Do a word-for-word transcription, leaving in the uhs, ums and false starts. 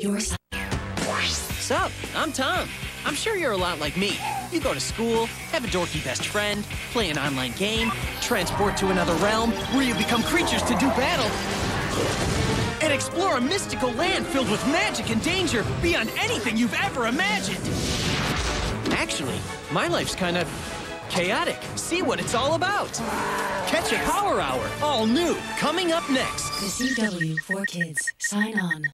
Your Sup? I'm Tom. I'm sure you're a lot like me. You go to school, have a dorky best friend, play an online game, transport to another realm where you become creatures to do battle, and explore a mystical land filled with magic and danger beyond anything you've ever imagined. Actually, my life's kind of chaotic. See what it's all about. Catch a Power Hour, all new, coming up next. The C W four kids. Sign on.